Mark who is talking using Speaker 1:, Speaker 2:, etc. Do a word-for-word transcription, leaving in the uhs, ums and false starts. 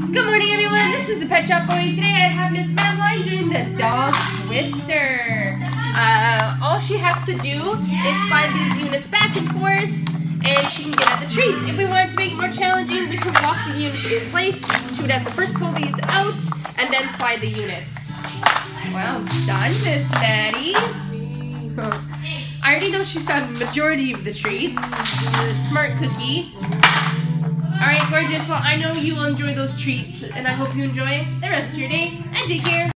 Speaker 1: Good morning, everyone. This is the Pet Shop Boys. Today I have Miss Madeline doing the dog twister. Uh, all she has to do is slide these units back and forth, and she can get at the treats. If we wanted to make it more challenging, we could walk the units in place. She would have to first pull these out and then slide the units. Well done, Miss Maddie. I already know she's found the majority of the treats. The smart cookie. Alright, gorgeous. Well, I know you will enjoy those treats, and I hope you enjoy the rest of your day at daycare.